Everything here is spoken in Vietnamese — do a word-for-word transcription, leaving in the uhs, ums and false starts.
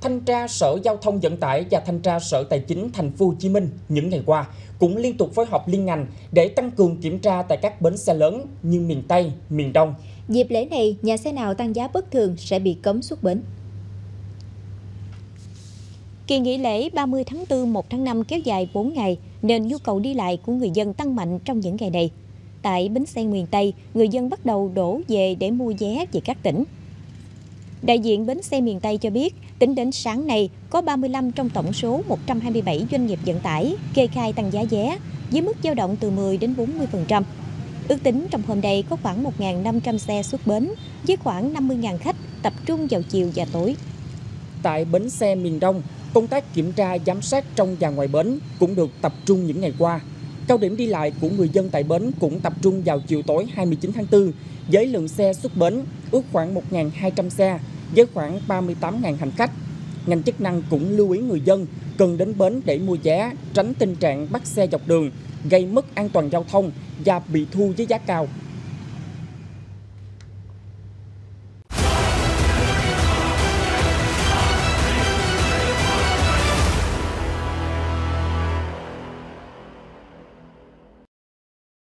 Thanh tra Sở Giao thông Vận tải và Thanh tra Sở Tài chính Thành phố Hồ Chí Minh những ngày qua cũng liên tục phối hợp liên ngành để tăng cường kiểm tra tại các bến xe lớn như miền Tây, miền Đông. Dịp lễ này, nhà xe nào tăng giá bất thường sẽ bị cấm xuất bến. Kỳ nghỉ lễ ba mươi tháng tư, một tháng năm kéo dài bốn ngày nên nhu cầu đi lại của người dân tăng mạnh trong những ngày này. Tại bến xe miền Tây, người dân bắt đầu đổ về để mua vé về các tỉnh. Đại diện bến xe miền Tây cho biết, tính đến sáng nay, có ba mươi lăm trong tổng số một trăm hai mươi bảy doanh nghiệp vận tải kê khai tăng giá vé, với mức dao động từ mười đến bốn mươi phần trăm. Ước tính trong hôm nay có khoảng một nghìn năm trăm xe xuất bến, với khoảng năm mươi nghìn khách tập trung vào chiều và tối. Tại bến xe miền Đông, công tác kiểm tra giám sát trong và ngoài bến cũng được tập trung những ngày qua. Cao điểm đi lại của người dân tại bến cũng tập trung vào chiều tối hai mươi chín tháng tư, với lượng xe xuất bến ước khoảng một nghìn hai trăm xe, với khoảng ba mươi tám nghìn hành khách. Ngành chức năng cũng lưu ý người dân cần đến bến để mua vé, tránh tình trạng bắt xe dọc đường, gây mất an toàn giao thông và bị thu với giá cao.